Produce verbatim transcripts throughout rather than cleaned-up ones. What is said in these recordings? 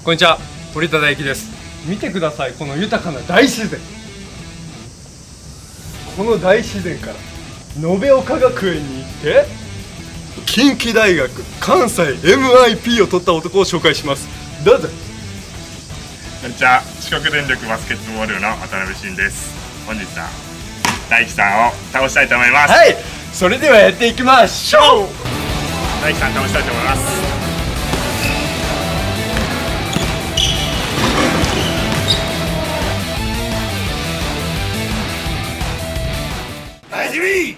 こんにちは、堀田大樹です。見てください、この豊かな大自然。この大自然から延岡学園に行って近畿大学関西 エムアイピー を取った男を紹介します。どうぞ。 こんにちは、四国電力バスケットボールの渡辺慎です。本日は大樹さんを倒したいと思います。 はい、それではやっていきましょう。 大樹さん倒したいと思います。大地味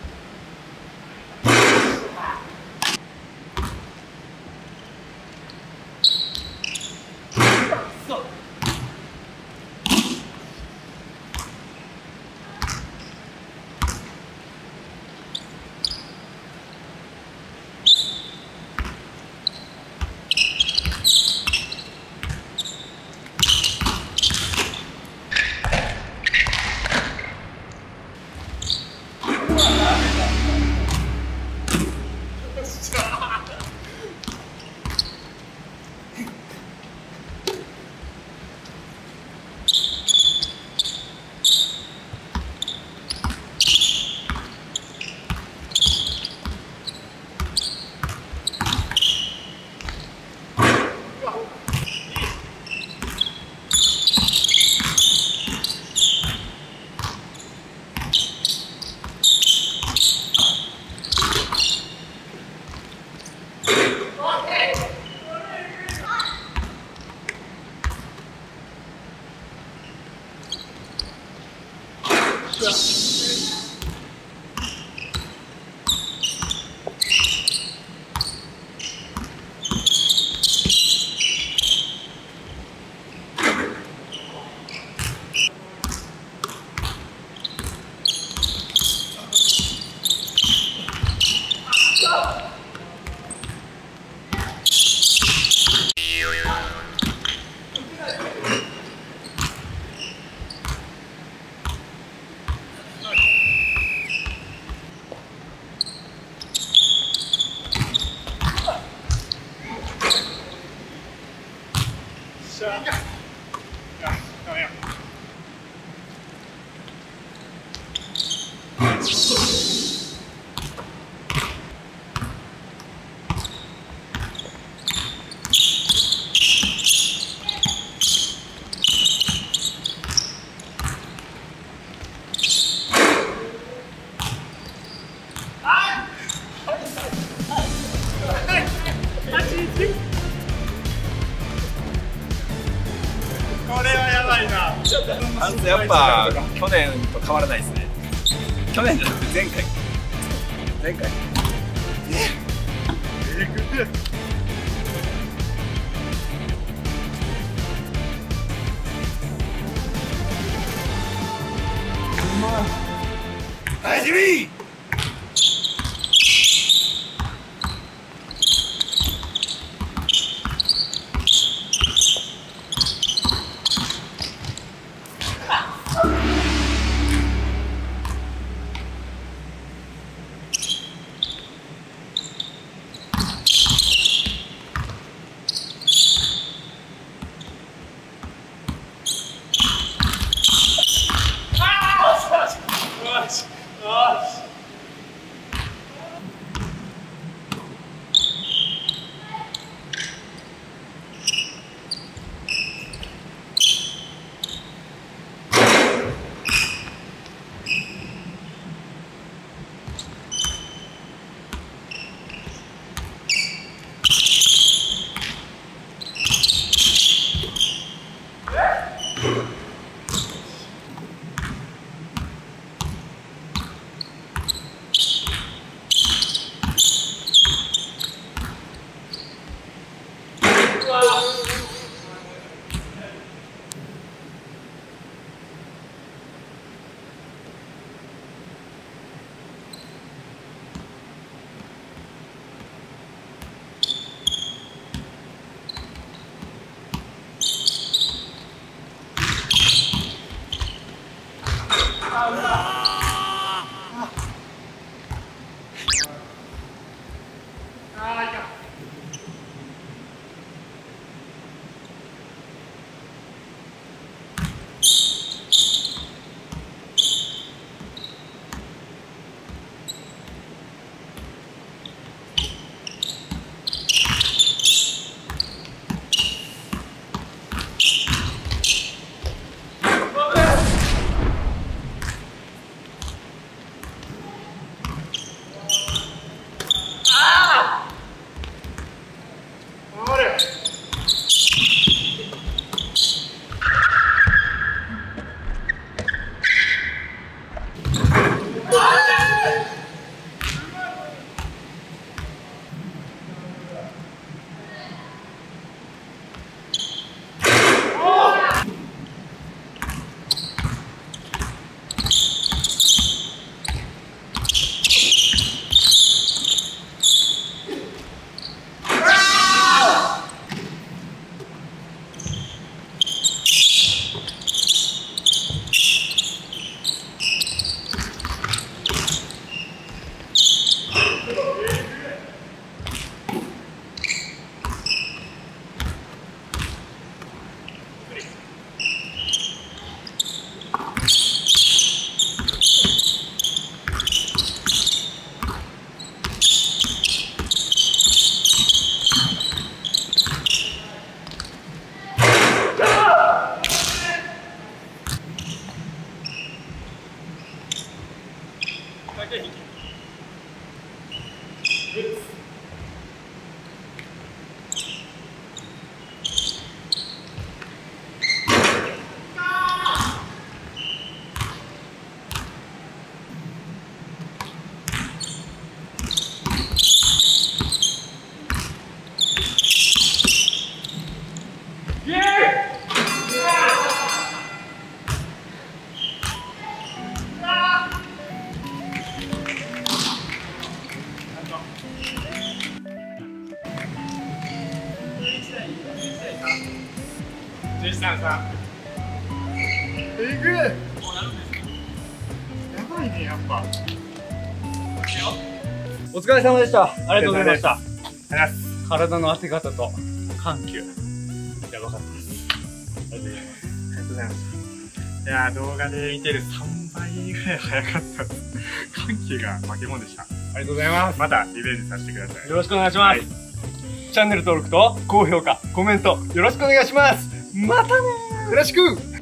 あんたやっぱ去年と変わらないですね。去年じゃなくて前回前回大地味じゅうさんさん。 えぐい。 やばいね、やっぱ。 お疲れ様でした。ありがとうございました。 ありがとうございます。 体の当て方と緩急やばかったです。ありがとうございます。 ありがとうございました。いやー、動画で見てるさんばいぐらい早かったです。緩急が化け物でした。 ありがとうございます。 またリベンジさせてください。 よろしくお願いします。はい、チャンネル登録と高評価、コメントよろしくお願いします。またねー。よろしく。